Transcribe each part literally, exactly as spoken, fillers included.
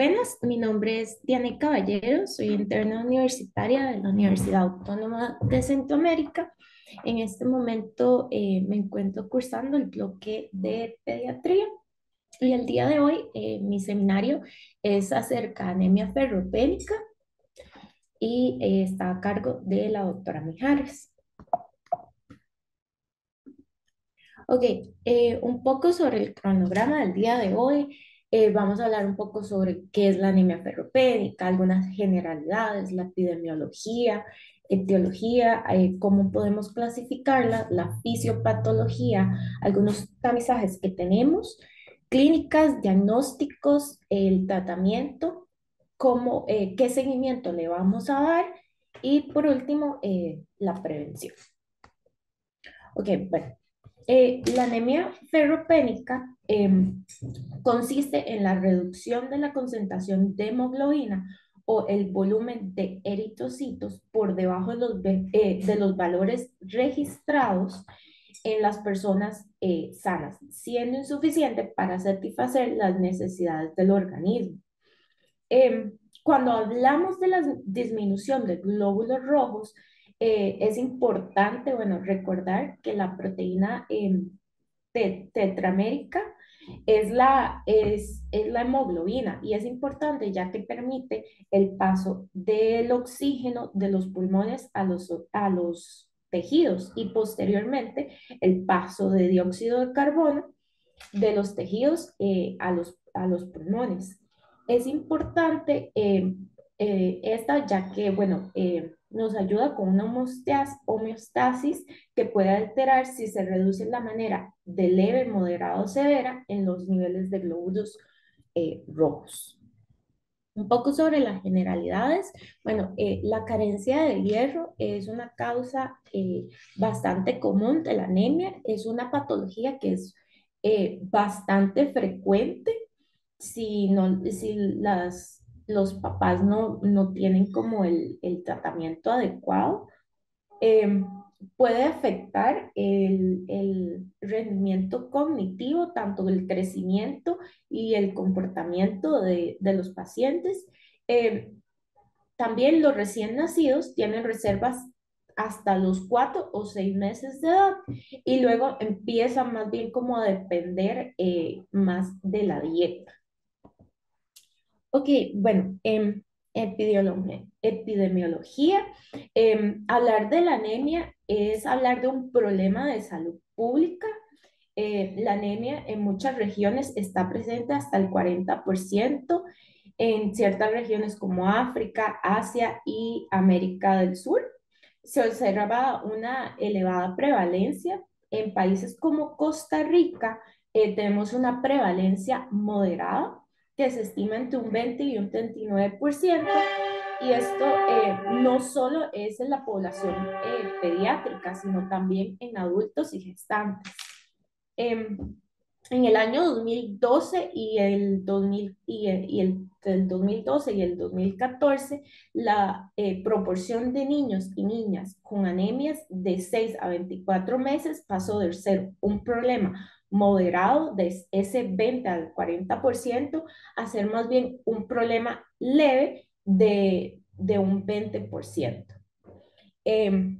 Buenas, mi nombre es Diana Caballero, soy interna universitaria de la Universidad Autónoma de Centroamérica. En este momento eh, me encuentro cursando el bloque de pediatría y el día de hoy eh, mi seminario es acerca de anemia ferropénica y eh, está a cargo de la doctora Mijares. Ok, eh, un poco sobre el cronograma del día de hoy. Eh, vamos a hablar un poco sobre qué es la anemia ferropénica, algunas generalidades, la epidemiología, etiología, eh, cómo podemos clasificarla, la fisiopatología, algunos tamizajes que tenemos, clínicas, diagnósticos, el tratamiento, cómo, eh, qué seguimiento le vamos a dar y por último, eh, la prevención. Ok, bueno. Eh, la anemia ferropénica em, consiste en la reducción de la concentración de hemoglobina o el volumen de eritrocitos por debajo de los, ve- eh, de los valores registrados en las personas eh, sanas, siendo insuficiente para satisfacer las necesidades del organismo. Em, cuando hablamos de la disminución de glóbulos rojos, eh, es importante, bueno, recordar que la proteína em, te- tetramérica es la, es, es la hemoglobina y es importante ya que permite el paso del oxígeno de los pulmones a los, a los tejidos y posteriormente el paso de dióxido de carbono de los tejidos eh, a los, a los pulmones. Es importante eh, eh, esta ya que, bueno, eh, nos ayuda con una homeostasis, homeostasis que puede alterar si se reduce de la manera de leve, moderada o severa en los niveles de glóbulos eh, rojos. Un poco sobre las generalidades. Bueno, eh, la carencia de hierro es una causa eh, bastante común de la anemia. Es una patología que es eh, bastante frecuente si, no, si las, los papás no, no tienen como el, el tratamiento adecuado. eh, Puede afectar el, el rendimiento cognitivo, tanto el crecimiento y el comportamiento de, de los pacientes. Eh, También los recién nacidos tienen reservas hasta los cuatro o seis meses de edad y luego empieza más bien como a depender eh, más de la dieta. Ok, bueno, em, epidemiología. epidemiología. Em, hablar de la anemia es hablar de un problema de salud pública. Eh, la anemia en muchas regiones está presente hasta el cuarenta por ciento en ciertas regiones como África, Asia y América del Sur. Se observa una elevada prevalencia. En países como Costa Rica eh, tenemos una prevalencia moderada que se estima entre un veinte y un treinta y nueve por ciento. Y esto eh, no solo es en la población eh, pediátrica, sino también en adultos y gestantes. Em, en el año dos mil doce y el, dos mil, y el, y el, el dos mil doce y el dos mil catorce, la eh, proporción de niños y niñas con anemias de seis a veinticuatro meses pasó de ser un problema moderado de ese veinte al cuarenta por ciento a ser más bien un problema leve de, de un veinte por ciento. Eh,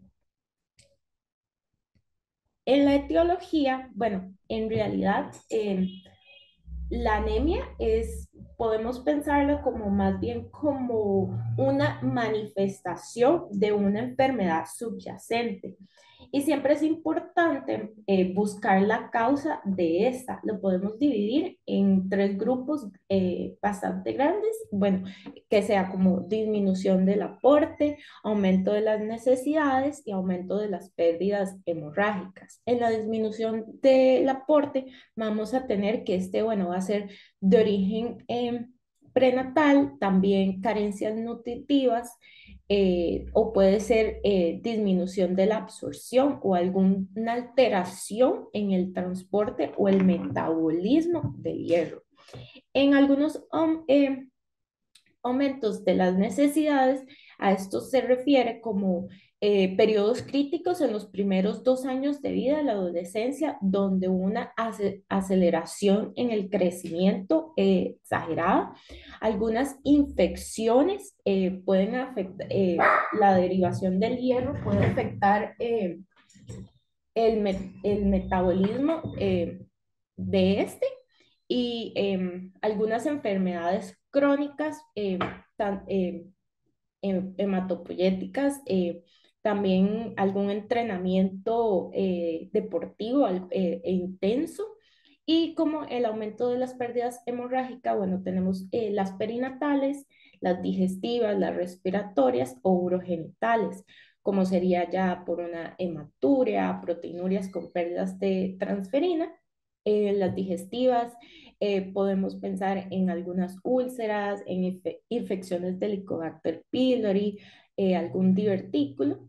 en la etiología, bueno, en realidad eh, la anemia es, podemos pensarlo como más bien como una manifestación de una enfermedad subyacente. Y siempre es importante eh, buscar la causa de esta. Lo podemos dividir en tres grupos eh, bastante grandes. Bueno, que sea como disminución del aporte, aumento de las necesidades y aumento de las pérdidas hemorrágicas. En la disminución del aporte vamos a tener que este, bueno, va a ser de origen eh, prenatal, también carencias nutritivas, eh, o puede ser eh, disminución de la absorción o alguna alteración en el transporte o el metabolismo del hierro. En algunos um, eh, aumentos de las necesidades, A esto se refiere como eh, periodos críticos en los primeros dos años de vida de la adolescencia, donde una ace- aceleración en el crecimiento eh, exagerada. Algunas infecciones eh, pueden afectar, eh, la derivación del hierro puede afectar eh, el, me- el metabolismo eh, de este y eh, algunas enfermedades crónicas, eh, tan- eh, hem- hematopoyéticas, eh, también algún entrenamiento eh, deportivo al- eh, e intenso. Y como el aumento de las pérdidas hemorrágicas, bueno, tenemos eh, las perinatales, las digestivas, las respiratorias o urogenitales, como sería ya por una hematuria, proteinurias con pérdidas de transferina, eh, las digestivas, eh, podemos pensar en algunas úlceras, en infe- infecciones de Helicobacter pylori, eh, algún divertículo,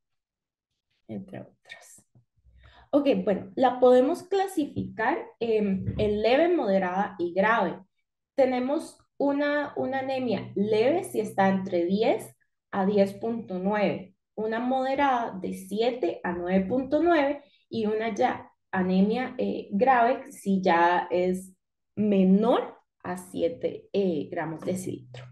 entre otras. Ok, bueno, la podemos clasificar em, en leve, moderada y grave. Tenemos una, una anemia leve si está entre diez a diez punto nueve, una moderada de siete a nueve punto nueve y una ya anemia eh, grave si ya es menor a siete eh, gramos de cilitro.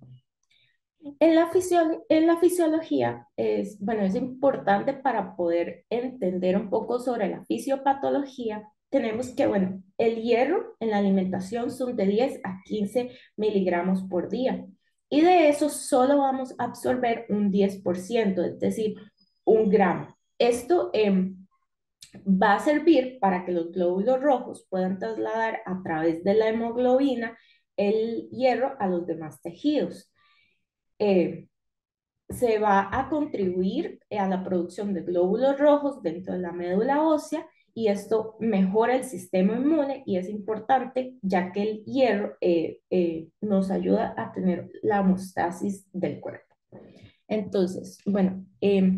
En la, fisio- en la fisiología es, bueno, es importante para poder entender un poco sobre la fisiopatología. Tenemos que, bueno, el hierro en la alimentación son de diez a quince miligramos por día. Y de eso solo vamos a absorber un diez por ciento, es decir, un gramo. Esto em, va a servir para que los glóbulos rojos puedan trasladar a través de la hemoglobina el hierro a los demás tejidos. Eh, Se va a contribuir a la producción de glóbulos rojos dentro de la médula ósea y esto mejora el sistema inmune y es importante ya que el hierro eh, eh, nos ayuda a tener la homeostasis del cuerpo. Entonces, bueno, eh,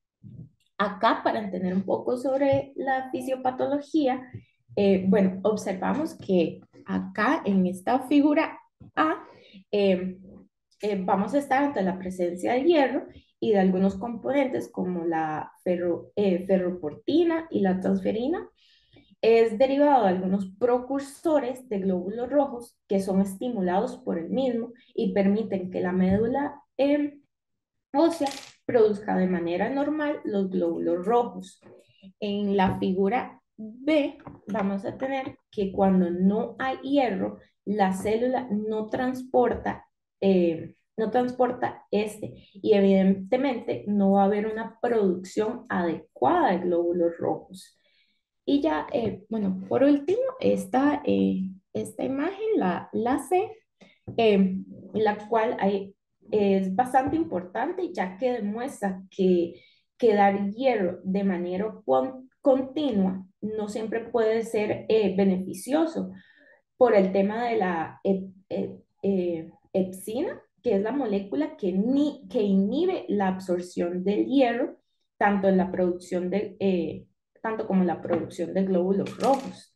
acá para entender un poco sobre la fisiopatología, eh, bueno, observamos que acá en esta figura A, eh, eh, vamos a estar ante la presencia de hierro y de algunos componentes como la ferro, eh, ferroportina y la transferina. Es derivado de algunos precursores de glóbulos rojos que son estimulados por el mismo y permiten que la médula eh, ósea produzca de manera normal los glóbulos rojos. En la figura B vamos a tener que cuando no hay hierro, la célula no transporta, eh, no transporta este y evidentemente no va a haber una producción adecuada de glóbulos rojos. Y ya, eh, bueno, por último, esta, eh, esta imagen, la, la C, eh, la cual hay, es bastante importante ya que demuestra que, que dar hierro de manera con- continua no siempre puede ser eh, beneficioso por el tema de la ep- ep- eh, epsina, que es la molécula que, ni, que inhibe la absorción del hierro, tanto en la producción de, eh, tanto como en la producción de glóbulos rojos.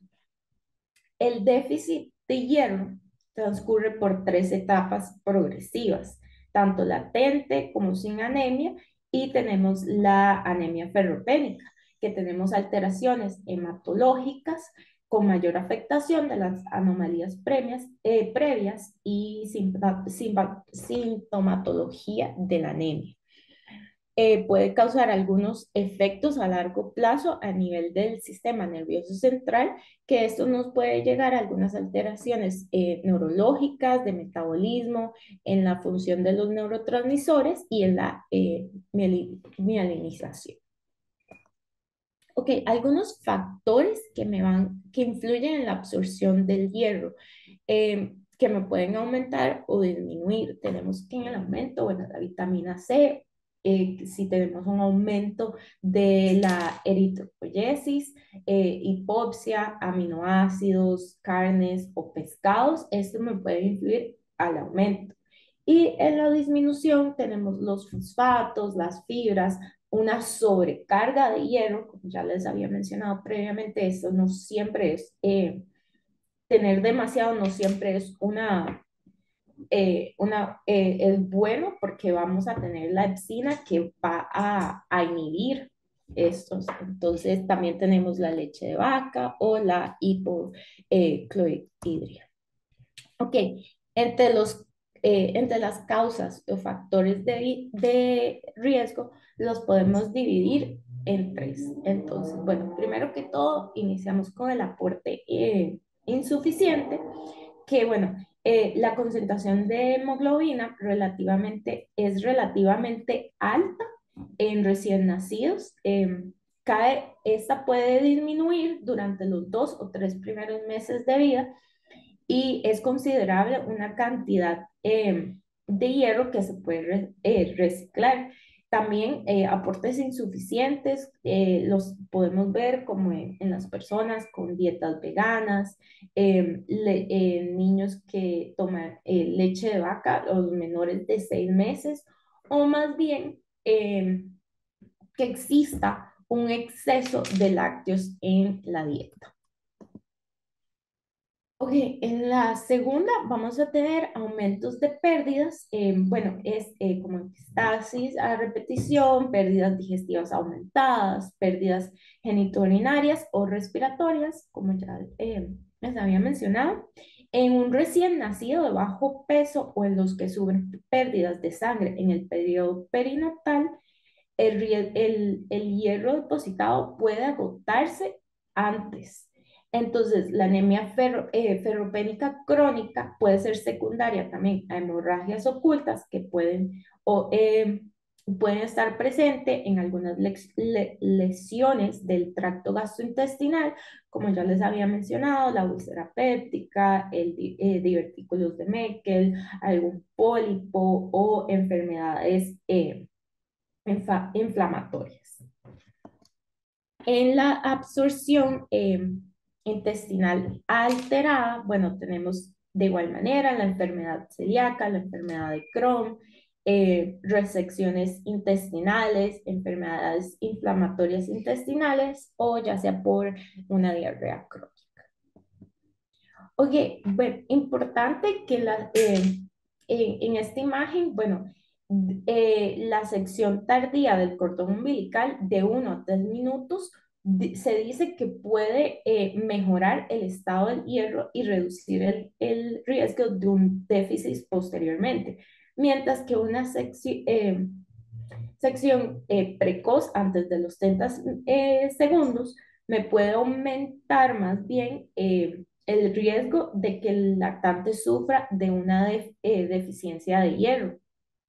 El déficit de hierro transcurre por tres etapas progresivas, tanto latente como sin anemia, y tenemos la anemia ferropénica, que tenemos alteraciones hematológicas con mayor afectación de las anomalías previas, eh, previas y sintomatología de la anemia. Eh, puede causar algunos efectos a largo plazo a nivel del sistema nervioso central, que esto nos puede llegar a algunas alteraciones eh, neurológicas, de metabolismo, en la función de los neurotransmisores y en la eh, mielinización. Ok, algunos factores que me van, que influyen en la absorción del hierro, eh, que me pueden aumentar o disminuir. Tenemos que en el aumento, bueno, la vitamina C, eh, si tenemos un aumento de la eritropoyesis, eh, hipopsia, aminoácidos, carnes o pescados, esto me puede influir al aumento. Y en la disminución tenemos los fosfatos, las fibras, una sobrecarga de hierro, como ya les había mencionado previamente, esto no siempre es, eh, tener demasiado no siempre es una, eh, una, eh, es bueno porque vamos a tener la epsina que va a, a inhibir estos. Entonces también tenemos la leche de vaca o la hipocloridria. Ok, entre los, eh, entre las causas o factores de, vi- de riesgo los podemos dividir en tres. Entonces, bueno, primero que todo, iniciamos con el aporte eh, insuficiente, que bueno, eh, la concentración de hemoglobina relativamente, es relativamente alta en recién nacidos. Eh, cae, esta puede disminuir durante los dos o tres primeros meses de vida y es considerable una cantidad eh, de hierro que se puede re- eh, reciclar. También eh, aportes insuficientes eh, los podemos ver como en, en las personas con dietas veganas, eh, le- eh, niños que toman eh, leche de vaca, los menores de seis meses, o más bien eh, que exista un exceso de lácteos en la dieta. Ok, en la segunda vamos a tener aumentos de pérdidas, eh, bueno, es eh, como epistaxis a repetición, pérdidas digestivas aumentadas, pérdidas genitourinarias o respiratorias, como ya eh, les había mencionado. En un recién nacido de bajo peso o en los que sufren pérdidas de sangre en el periodo perinatal, el, rie- el, el hierro depositado puede agotarse antes. Entonces, la anemia ferro- eh, ferropénica crónica puede ser secundaria también a hemorragias ocultas que pueden, o, eh, pueden estar presentes en algunas lex- le- lesiones del tracto gastrointestinal, como ya les había mencionado, la úlcera péptica, el di- eh, divertículos de Meckel, algún pólipo o enfermedades eh, infa- inflamatorias. En la absorción eh, intestinal alterada, bueno, tenemos de igual manera la enfermedad celíaca, la enfermedad de Crohn, eh, resecciones intestinales, enfermedades inflamatorias intestinales o ya sea por una diarrea crónica. Oye, bueno, importante que la, eh, en, en esta imagen, bueno, eh, la sección tardía del cordón umbilical de uno a tres minutos di- se dice que puede eh, mejorar el estado del hierro y reducir el, el riesgo de un déficit posteriormente, mientras que una secci- eh, sección eh, precoz antes de los treinta eh, segundos me puede aumentar más bien eh, el riesgo de que el lactante sufra de una def- eh, deficiencia de hierro.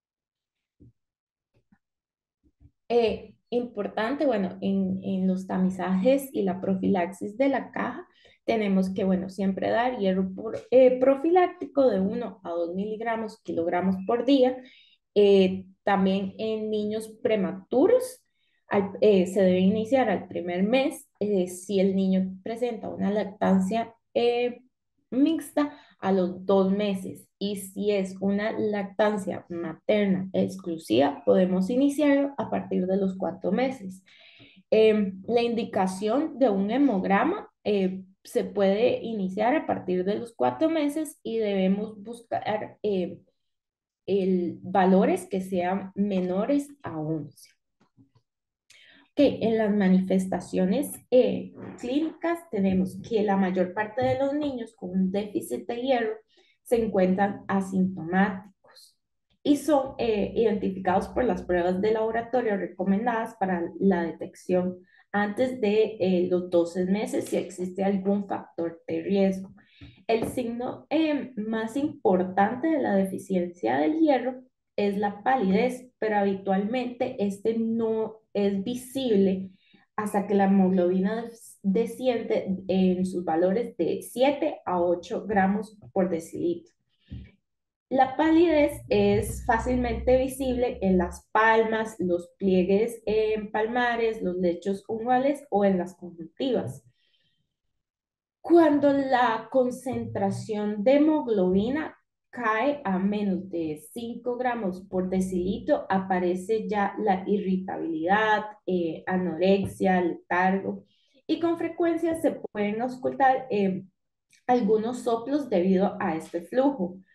Eh, importante, bueno, en, en los tamizajes y la profilaxis de la caja, tenemos que, bueno, siempre dar hierro por- eh, profiláctico de uno a dos miligramos kilogramos por día. Eh, también en niños prematuros al- eh, se debe iniciar al primer mes eh, si el niño presenta una lactancia eh, mixta a los dos meses y si es una lactancia materna exclusiva podemos iniciarlo a partir de los cuatro meses. Eh, la indicación de un hemograma eh, se puede iniciar a partir de los cuatro meses y debemos buscar eh, el, valores que sean menores a once. Que en las manifestaciones eh, clínicas tenemos que la mayor parte de los niños con un déficit de hierro se encuentran asintomáticos y son eh, identificados por las pruebas de laboratorio recomendadas para la detección antes de eh, los doce meses si existe algún factor de riesgo. El signo eh, más importante de la deficiencia del hierro es la palidez, pero habitualmente este no es visible hasta que la hemoglobina des- desciende en sus valores de siete a ocho gramos por decilitro. La palidez es fácilmente visible en las palmas, los pliegues en palmares, los lechos unguales o en las conjuntivas. Cuando la concentración de hemoglobina cae a menos de cinco gramos por decilitro, aparece ya la irritabilidad, eh, anorexia, letargo, y con frecuencia se pueden ocultar eh, algunos soplos debido a este flujo.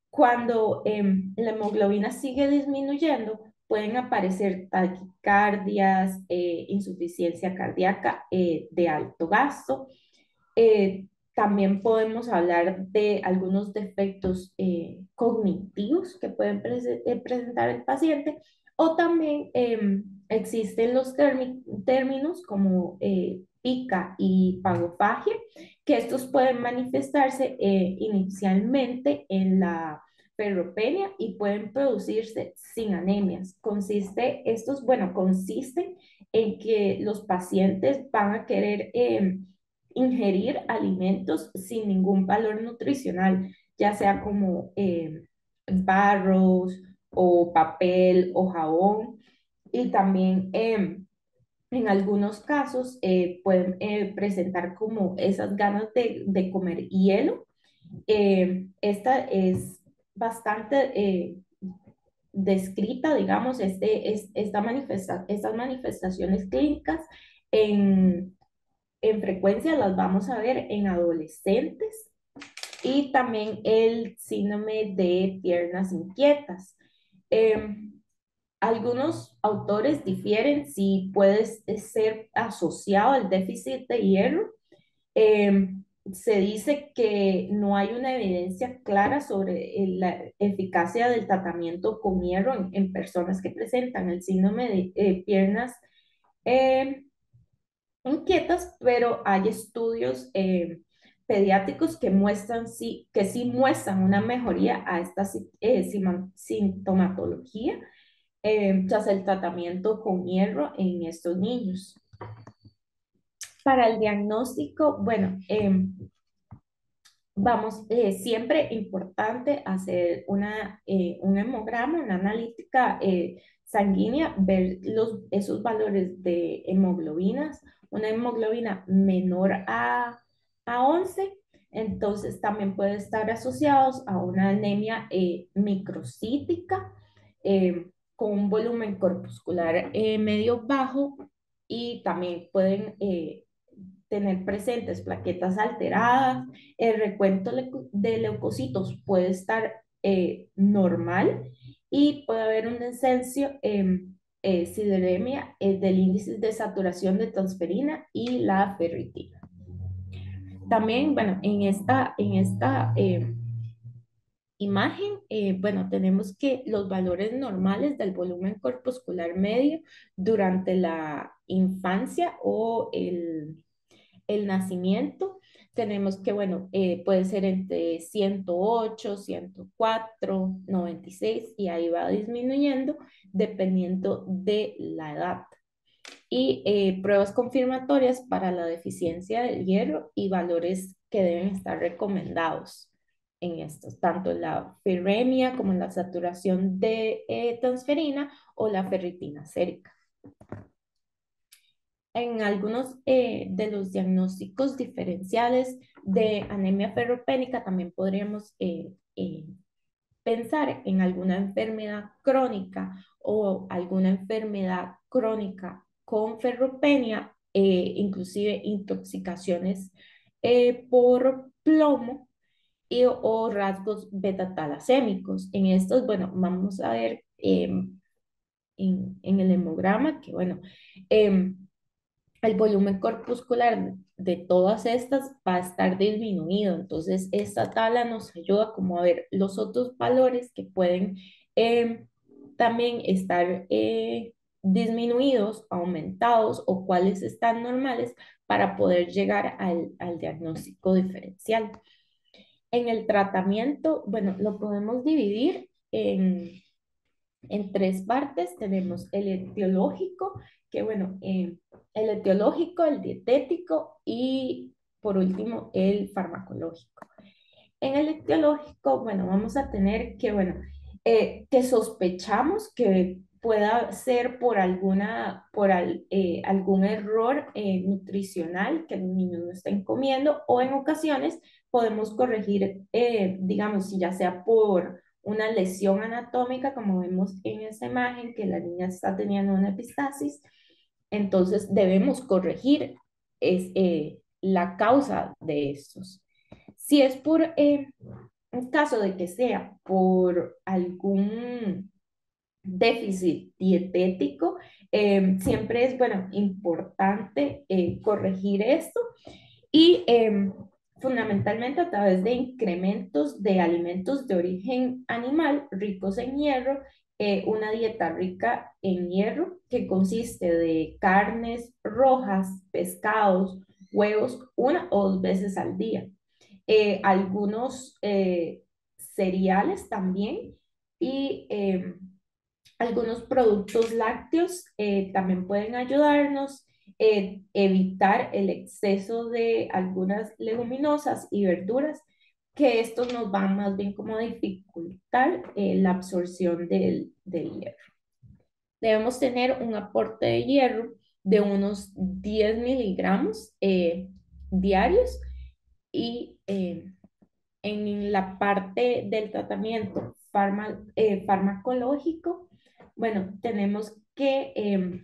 Cuando em, la hemoglobina sigue disminuyendo, pueden aparecer taquicardias, eh, insuficiencia cardíaca eh, de alto gasto. Eh, También podemos hablar de algunos defectos eh, cognitivos que pueden prese- eh, presentar el paciente, o también em, existen los térmi- términos como eh, pica y pagofagia, que estos pueden manifestarse eh, inicialmente en la ferropenia y pueden producirse sin anemias. Consiste, estos, bueno, consisten en que los pacientes van a querer em, ingerir alimentos sin ningún valor nutricional, ya sea como eh, barros o papel o jabón. Y también eh, en algunos casos eh, pueden eh, presentar como esas ganas de, de comer hielo. Eh, esta es bastante eh, descrita, digamos, este, es, esta manifesta, estas manifestaciones clínicas en en frecuencia las vamos a ver en adolescentes, y también el síndrome de piernas inquietas. Eh, Algunos autores difieren si puede ser asociado al déficit de hierro. Eh, Se dice que no hay una evidencia clara sobre la eficacia del tratamiento con hierro en, en personas que presentan el síndrome de eh, piernas eh, inquietas, pero hay estudios eh, pediátricos que muestran sí, que sí muestran una mejoría a esta si- eh, sima- sintomatología eh, tras el tratamiento con hierro en estos niños. Para el diagnóstico, bueno, em, vamos, eh, siempre importante hacer una, eh, un hemograma, una analítica eh, sanguínea, ver los, esos valores de hemoglobinas, una hemoglobina menor a, a once, entonces también puede estar asociados a una anemia eh, microcítica, eh, con un volumen corpuscular eh, medio bajo, y también pueden eh, tener presentes plaquetas alteradas. El recuento de leucocitos puede estar eh, normal, y puede haber un descenso en eh, sideremia eh, del índice de saturación de transferina y la ferritina. También, bueno, en esta, en esta eh, imagen, eh, bueno, tenemos que los valores normales del volumen corpuscular medio durante la infancia o el el nacimiento, tenemos que, bueno, eh, puede ser entre ciento ocho, ciento cuatro, noventa y seis, y ahí va disminuyendo dependiendo de la edad. Y eh, pruebas confirmatorias para la deficiencia del hierro y valores que deben estar recomendados en estos, tanto la ferremia como la saturación de eh, transferina o la ferritina sérica. En algunos eh, de los diagnósticos diferenciales de anemia ferropénica también podríamos eh, eh, pensar en alguna enfermedad crónica o alguna enfermedad crónica con ferropenia, eh, inclusive intoxicaciones eh, por plomo y, o rasgos beta-talasémicos. En estos, bueno, vamos a ver eh, en, en el hemograma que, bueno, eh, el volumen corpuscular de todas estas va a estar disminuido. Entonces, esta tabla nos ayuda como a ver los otros valores que pueden eh, también estar eh, disminuidos, aumentados, o cuáles están normales, para poder llegar al, al diagnóstico diferencial. En el tratamiento, bueno, lo podemos dividir en en tres partes. Tenemos el etiológico, que bueno, eh, el etiológico, el dietético y por último el farmacológico. En el etiológico, bueno, vamos a tener que, bueno, eh, que sospechamos que pueda ser por alguna, por al- eh, algún error eh, nutricional que los niños no estén comiendo, o en ocasiones podemos corregir, eh, digamos, si ya sea por una lesión anatómica, como vemos en esta imagen, que la niña está teniendo una epistasis, entonces debemos corregir es, eh, la causa de estos. Si es por eh, en caso de que sea por algún déficit dietético, eh, siempre es, bueno, importante eh, corregir esto y eh, fundamentalmente a través de incrementos de alimentos de origen animal ricos en hierro, eh, una dieta rica en hierro que consiste de carnes rojas, pescados, huevos, una o dos veces al día. Eh, algunos eh, cereales también y eh, algunos productos lácteos eh, también pueden ayudarnos eh, evitar el exceso de algunas leguminosas y verduras, que estos nos van más bien como a dificultar eh, la absorción del, del hierro. Debemos tener un aporte de hierro de unos diez miligramos eh, diarios y eh, en la parte del tratamiento farma, eh, farmacológico, bueno, tenemos que, eh,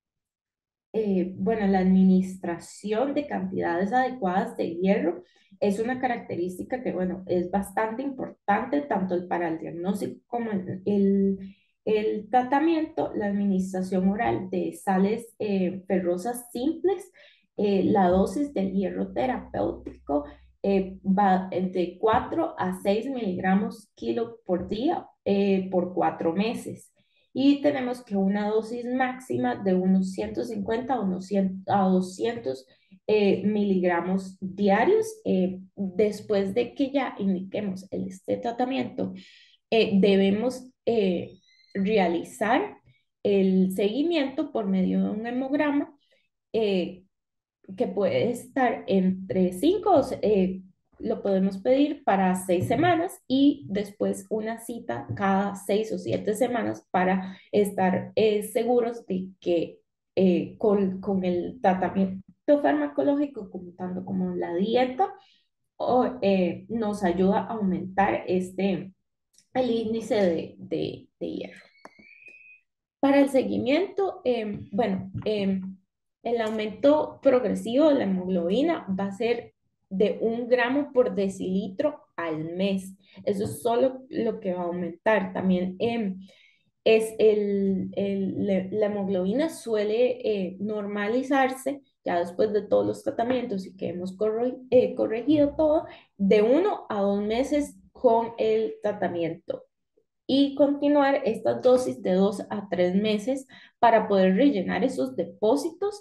eh, bueno, la administración de cantidades adecuadas de hierro es una característica que, bueno, es bastante importante tanto para el diagnóstico como el, el, el tratamiento, la administración oral de sales eh, ferrosas simples, eh, la dosis del hierro terapéutico eh, va de cuatro a seis miligramos kilo por día eh, por cuatro meses. Y tenemos que una dosis máxima de unos ciento cincuenta a, unos cien a doscientos eh, miligramos diarios. Eh, después de que ya indiquemos el, este tratamiento, eh, debemos eh, realizar el seguimiento por medio de un hemograma eh, que puede estar entre cinco, eh, lo podemos pedir para seis semanas y después una cita cada seis o siete semanas para estar eh, seguros de que eh, con, con el tratamiento farmacológico, como tanto como la dieta, o, eh, nos ayuda a aumentar este, el índice de, de, de hierro. Para el seguimiento, eh, bueno, eh, el aumento progresivo de la hemoglobina va a ser de un gramo por decilitro al mes. Eso es solo lo que va a aumentar. También eh, es el, el- la la hemoglobina suele eh, normalizarse ya después de todos los tratamientos y que hemos corre- eh, corregido todo, de uno a dos meses con el tratamiento y continuar estas dosis de dos a tres meses para poder rellenar esos depósitos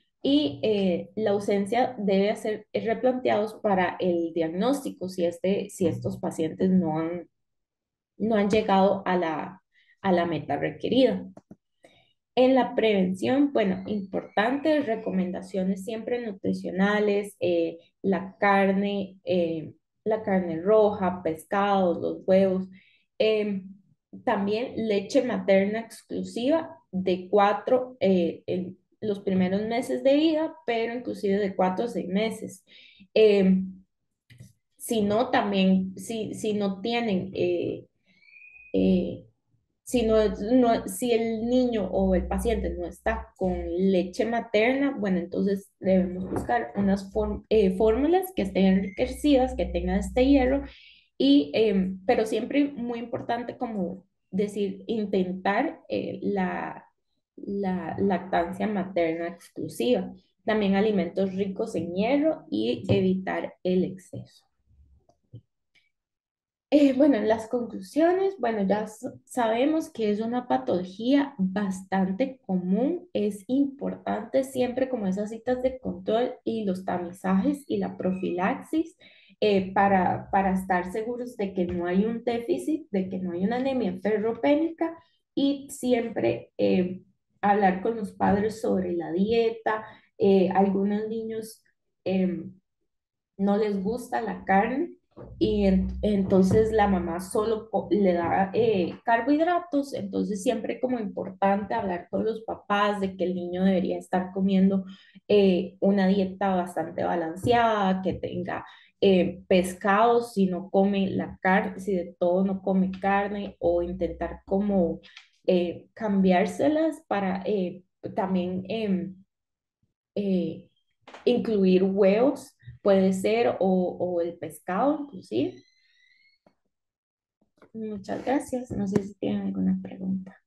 y eh, la ausencia debe ser replanteados para el diagnóstico si, este, si estos pacientes no han, no han llegado a la, a la meta requerida. En la prevención, bueno, importantes recomendaciones siempre nutricionales, eh, la carne, eh, la carne roja, pescados, los huevos, eh, también leche materna exclusiva de cuatro, eh, en los primeros meses de vida, pero inclusive de cuatro a seis meses. Eh, si no, también, si, si no tienen eh, eh, si, no, no- si el niño o el paciente no está con leche materna, bueno, entonces debemos buscar unas form- eh, fórmulas que estén enriquecidas, que tengan este hierro, y, eh, pero siempre muy importante como decir, intentar eh, la, la lactancia materna exclusiva. También alimentos ricos en hierro y evitar el exceso. Eh, bueno, en las conclusiones, bueno, ya s- sabemos que es una patología bastante común. Es importante siempre como esas citas de control y los tamizajes y la profilaxis eh, para, para estar seguros de que no hay un déficit, de que no hay una anemia ferropénica y siempre eh, hablar con los padres sobre la dieta. Eh, algunos niños em, no les gusta la carne y en- entonces la mamá solo co- le da eh, carbohidratos, entonces siempre como importante hablar con los papás de que el niño debería estar comiendo eh, una dieta bastante balanceada, que tenga eh, pescados si no come la carne, si de todo no come carne o intentar como eh, cambiárselas para eh, también em, eh, incluir huevos, puede ser, o, o el pescado, inclusive. Muchas gracias. No sé si tienen alguna pregunta.